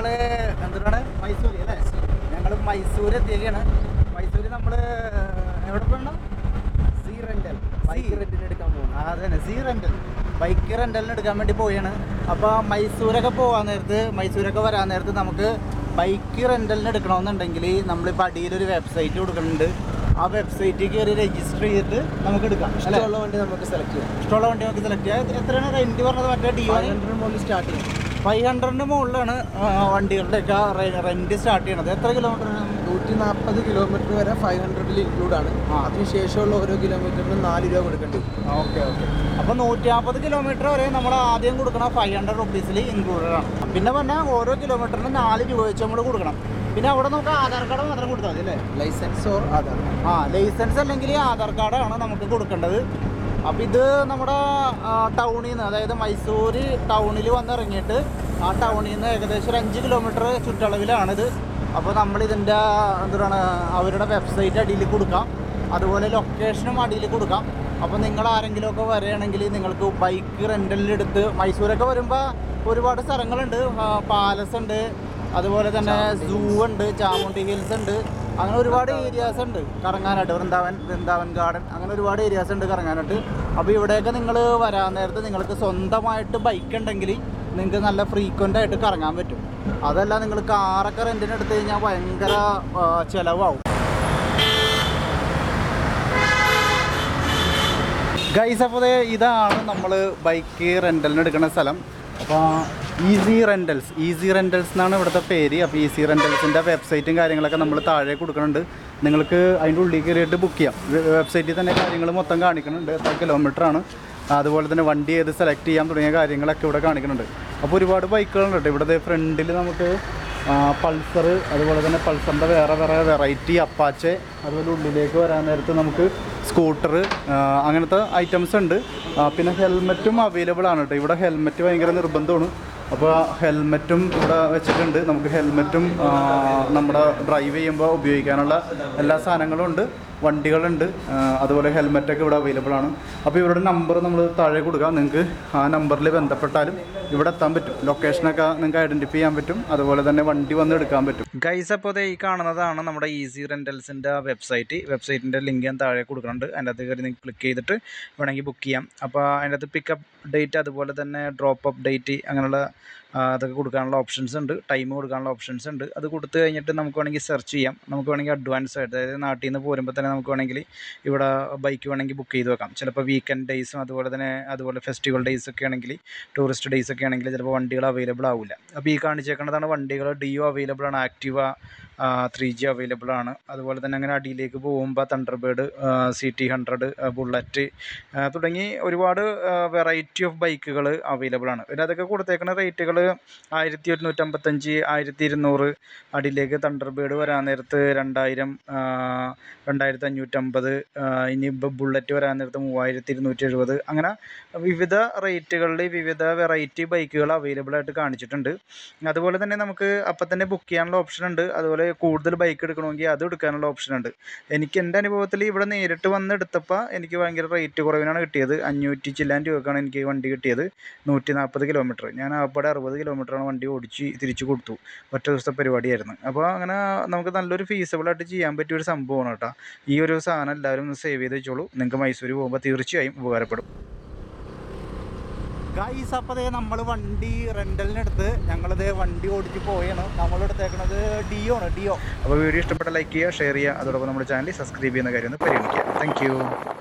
ഞങ്ങൾ എന്താണ് മൈസൂർ അല്ലേ? ഞങ്ങൾ മൈസൂർ എത്തിയൊക്കെയാണ്. മൈസൂർ നമ്മൾ എവിടെ പോകണം? സി റെൻ്റൽ ബൈക്ക് റെൻറ്റിന് എടുക്കാൻ പോകും. അതന്നെ, സി റെൻ്റൽ ബൈക്ക് റെൻ്റലിന് എടുക്കാൻ വേണ്ടി പോവുകയാണ്. അപ്പോൾ മൈസൂരൊക്കെ വരാൻ നേരത്ത് നമുക്ക് ബൈക്ക് റെൻ്റലിന് എടുക്കണമെന്നുണ്ടെങ്കിൽ നമ്മളിപ്പോൾ അടിയിലൊരു വെബ്സൈറ്റ് കൊടുക്കുന്നുണ്ട്. ആ വെബ്സൈറ്റിൽ കയറി രജിസ്റ്റർ ചെയ്തിട്ട് നമുക്ക് എടുക്കാം. ഇഷ്ടമുള്ള വണ്ടി നമുക്ക് സെലക്ട് ചെയ്യാം. ഇഷ്ടമുള്ള വണ്ടി നമുക്ക് സെലക്ട് ചെയ്യാം. എത്രയാണ് റെൻറ്റ് പറഞ്ഞത്? മറ്റേ ഡിയോ 500 മുതൽ സ്റ്റാർട്ട് ചെയ്യാം. 500 മുകളിലാണ് വണ്ടികളുടെയൊക്കെ റെൻറ്റ് സ്റ്റാർട്ട് ചെയ്യണത്. എത്ര കിലോമീറ്റർ? 140 കിലോമീറ്റർ വരെ 500 ഇൻക്ലൂഡ് ആണ്. അതിനുശേഷമുള്ള ഓരോ കിലോമീറ്ററിന് 4 രൂപ കൊടുക്കേണ്ടി വരും. ഓക്കെ. അപ്പോൾ 150 കിലോമീറ്റർ വരെ നമ്മൾ ആദ്യം കൊടുക്കണം 500 റുപ്പീസിൽ ഇൻക്ലൂഡഡ് ആണ്. പിന്നെ പറഞ്ഞാൽ ഓരോ കിലോമീറ്ററിന് 4 രൂപ വെച്ച് നമ്മൾ കൊടുക്കണം. പിന്നെ അവിടെ നമുക്ക് ആധാർ കാർഡ് മാത്രം കൊടുത്താൽ മതി അല്ലേ? Licence or Aadhaar. ലൈസൻസ് അല്ലെങ്കിൽ ആധാർ കാർഡാണ് നമുക്ക് കൊടുക്കേണ്ടത്. അപ്പോൾ ഇത് നമ്മുടെ ടൗണിൽ നിന്ന്, അതായത് മൈസൂർ ടൗണിൽ വന്നിറങ്ങിയിട്ട് ആ ടൗണിൽ നിന്ന് ഏകദേശം ഒരു 5 കിലോമീറ്റർ ചുറ്റളവിലാണിത്. അപ്പോൾ നമ്മളിതിൻ്റെ എന്താണ് അവരുടെ വെബ്സൈറ്റ് അടിയിൽ കൊടുക്കാം, അതുപോലെ ലൊക്കേഷനും അടിയിൽ കൊടുക്കാം. അപ്പോൾ നിങ്ങൾ ആരെങ്കിലുമൊക്കെ വരികയാണെങ്കിൽ നിങ്ങൾക്ക് ബൈക്ക് റെൻ്റലിനെടുത്ത് മൈസൂരൊക്കെ വരുമ്പോൾ ഒരുപാട് സ്ഥലങ്ങളുണ്ട്. പാലസ് ഉണ്ട്, അതുപോലെ തന്നെ സൂ ഉണ്ട്, ചാമുണ്ഡി ഹിൽസ് ഉണ്ട്, അങ്ങനെ ഒരുപാട് ഏരിയാസ് ഉണ്ട് കറങ്ങാനായിട്ട്. വൃന്ദാവൻ ഗാർഡൻ, അങ്ങനെ ഒരുപാട് ഏരിയാസ് ഉണ്ട് കറങ്ങാനായിട്ട്. അപ്പോൾ ഇവിടെയൊക്കെ നിങ്ങൾ വരാൻ നേരത്ത് നിങ്ങൾക്ക് സ്വന്തമായിട്ട് ബൈക്ക് ഉണ്ടെങ്കിൽ നിങ്ങൾക്ക് നല്ല ഫ്രീക്വൻ്റ് ആയിട്ട് കറങ്ങാൻ പറ്റും. അതല്ല നിങ്ങൾ കാറൊക്കെ റെൻറ്റിന് എടുത്തു കഴിഞ്ഞാൽ ഭയങ്കര ചിലവാകും. ഗൈസ്, അപ്പോൾ ഇതാണ് നമ്മൾ ബൈക്ക് റെൻ്റലിന് എടുക്കുന്ന സ്ഥലം. അപ്പോൾ ഈസി റെൻ്റൽസ് എന്നാണ് ഇവിടുത്തെ പേര്. അപ്പോൾ ഈസി റെൻ്റൽസിൻ്റെ വെബ്സൈറ്റും കാര്യങ്ങളൊക്കെ നമ്മൾ താഴെ കൊടുക്കുന്നുണ്ട്. നിങ്ങൾക്ക് അതിൻ്റെ ഉള്ളിൽ കയറിയിട്ട് ബുക്ക് ചെയ്യാം. വെബ്സൈറ്റിൽ തന്നെ കാര്യങ്ങൾ മൊത്തം കാണിക്കുന്നുണ്ട്. എത്ര കിലോമീറ്ററാണ്, അതുപോലെ തന്നെ വണ്ടി ഏത് സെലക്ട് ചെയ്യാൻ തുടങ്ങിയ കാര്യങ്ങളൊക്കെ ഇവിടെ കാണിക്കുന്നുണ്ട്. അപ്പോൾ ഒരുപാട് ബൈക്കുകളുണ്ട് കേട്ടോ. ഇവിടുത്തെ ഫ്രണ്ടിൽ നമുക്ക് പൾസർ, അതുപോലെ തന്നെ പൾസറിൻ്റെ വേറെ വെറൈറ്റി അപ്പാച്ചെ, അതുപോലെ ഉള്ളിലേക്ക് വരാൻ നേരത്ത് നമുക്ക് സ്കൂട്ടർ, അങ്ങനത്തെ ഐറ്റംസ് ഉണ്ട്. പിന്നെ ഹെൽമെറ്റും അവൈലബിൾ ആണ് കേട്ടോ. ഇവിടെ ഹെൽമെറ്റ് ഭയങ്കര നിർബന്ധമാണ്. അപ്പോൾ ഹെൽമെറ്റും ഇവിടെ വെച്ചിട്ടുണ്ട്. നമുക്ക് ഹെൽമെറ്റും നമ്മുടെ ഡ്രൈവ് ചെയ്യുമ്പോൾ ഉപയോഗിക്കാനുള്ള എല്ലാ സാധനങ്ങളും ഉണ്ട്. വണ്ടികളുണ്ട്, അതുപോലെ ഹെൽമെറ്റൊക്കെ ഇവിടെ അവൈലബിൾ ആണ്. അപ്പോൾ ഇവരുടെ നമ്പർ നമ്മൾ താഴെ കൊടുക്കാം. നിങ്ങൾക്ക് ആ നമ്പറിൽ ബന്ധപ്പെട്ടാലും ഇവിടെ എത്താൻ പറ്റും. ലൊക്കേഷനൊക്കെ നിങ്ങൾക്ക് ഐഡൻറ്റിഫൈ ചെയ്യാൻ പറ്റും, അതുപോലെ തന്നെ വണ്ടി വന്ന് എടുക്കാൻ പറ്റും. ഗൈസ്, അപ്പോൾ ഈ കാണുന്നതാണ് നമ്മുടെ ഈസി റെൻ്റൽസിൻ്റെ വെബ്സൈറ്റിൻ്റെ ലിങ്ക് ഞാൻ താഴെ കൊടുക്കുന്നുണ്ട്. അതിൻ്റെ അകത്ത് കയറി നിങ്ങൾക്ക് ക്ലിക്ക് ചെയ്തിട്ട് വേണമെങ്കിൽ ബുക്ക് ചെയ്യാം. അപ്പോൾ അതിൻ്റെ അകത്ത് പിക്കപ്പ് ഡേറ്റ്, അതുപോലെ തന്നെ ഡ്രോപ്പ് അപ്പ് ഡേറ്റ്, അങ്ങനെയുള്ള അതൊക്കെ കൊടുക്കാനുള്ള ഓപ്ഷൻസ് ഉണ്ട്. ടൈം കൊടുക്കാനുള്ള ഓപ്ഷൻസ് ഉണ്ട്. അത് കൊടുത്തു കഴിഞ്ഞിട്ട് നമുക്ക് വേണമെങ്കിൽ സെർച്ച് ചെയ്യാം. നമുക്ക് വേണമെങ്കിൽ അഡ്വാൻസ് ആയിട്ട്, അതായത് നാട്ടിൽ നിന്ന് പോരുമ്പോൾ തന്നെ നമുക്ക് വേണമെങ്കിൽ ഇവിടെ ബൈക്ക് വേണമെങ്കിൽ ബുക്ക് ചെയ്ത് വെക്കാം. ചിലപ്പോൾ വീക്കെൻഡ് ഡേയ്സും അതുപോലെ ഫെസ്റ്റിവൽ ഡേയ്സ് ഒക്കെ ആണെങ്കിൽ, ടൂറിസ്റ്റ് ഡേയ്സ് ഒക്കെ ആണെങ്കിൽ ചിലപ്പോൾ വണ്ടികൾ അവൈലബിൾ ആവില്ല. അപ്പോൾ ഈ കാണിച്ചേക്കുന്നതാണ് വണ്ടികൾ. ഡിയോ അവൈലബിൾ ആണ്, ആക്റ്റീവ 3G അവൈലബിൾ ആണ്. അതുപോലെ തന്നെ അങ്ങനെ അടിയിലേക്ക് പോകുമ്പോൾ തണ്ടർബേർഡ്, CT100, ബുള്ളറ്റ് തുടങ്ങി ഒരുപാട് വെറൈറ്റി ഓഫ് ബൈക്കുകൾ അവൈലബിൾ ആണ്. പിന്നെ അതൊക്കെ കൊടുത്തേക്കുന്ന റേറ്റുകൾ 1155, 1200. അടിയിലേക്ക് തണ്ടർബേർഡ് വരാൻ നേരത്ത് 2000, 2550. ഇനി ബുള്ളറ്റ് വരാൻ നേരത്ത് 3270. അങ്ങനെ വിവിധ റേറ്റുകളിൽ വിവിധ വെറൈറ്റി ബൈക്കുകൾ അവൈലബിൾ ആയിട്ട് കാണിച്ചിട്ടുണ്ട്. അതുപോലെ തന്നെ നമുക്ക് അപ്പം തന്നെ ബുക്ക് ചെയ്യാനുള്ള ഓപ്ഷൻ ഉണ്ട്. അതുപോലെ കൂടുതൽ ബൈക്ക് എടുക്കണമെങ്കിൽ അത് എടുക്കാനുള്ള ഓപ്ഷൻ ഉണ്ട്. എനിക്ക് എൻ്റെ അനുഭവത്തിൽ ഇവിടെ നേരിട്ട് വന്ന് എടുത്തപ്പോൾ എനിക്ക് ഭയങ്കര റേറ്റ് കുറവിനാണ് കിട്ടിയത്. 500 ചില്ലാൻ രൂപക്കാണ് എനിക്ക് വണ്ടി കിട്ടിയത്. 140 കിലോമീറ്റർ. ഞാൻ അവിടെ 60 കിലോമീറ്ററാണ് വണ്ടി ഓടിച്ച് തിരിച്ചു കൊടുത്തു. ഒറ്റ ദിവസത്തെ പരിപാടിയായിരുന്നു. അപ്പോൾ അങ്ങനെ നമുക്ക് നല്ലൊരു ഫീസിബിളായിട്ട് ചെയ്യാൻ പറ്റിയൊരു സംഭവമാണ് കേട്ടോ. ഈ ഒരു സാധനം എല്ലാവരും ഒന്ന് സേവ് ചെയ്ത് വെച്ചോളൂ. നിങ്ങൾക്ക് മൈസൂർ പോകുമ്പോൾ തീർച്ചയായും ഉപകാരപ്പെടും. ഗൈസ്, അപ്പോൾ നമ്മൾ വണ്ടി റെൻ്റലിനെടുത്ത് ഞങ്ങളിത് വണ്ടി ഓടിച്ച് പോയാണ്. നമ്മളെടുത്തേക്കുന്നത് ഡിയോ ആണ്. അപ്പോൾ വീഡിയോ ഇഷ്ടപ്പെട്ട ലൈക്ക് ചെയ്യുക, ഷെയർ ചെയ്യുക, അതോടൊപ്പം നമ്മുടെ ചാനൽ സബ്സ്ക്രൈബ് ചെയ്യുന്ന കാര്യം ഒന്ന് പരിഗണിക്കുക. താങ്ക്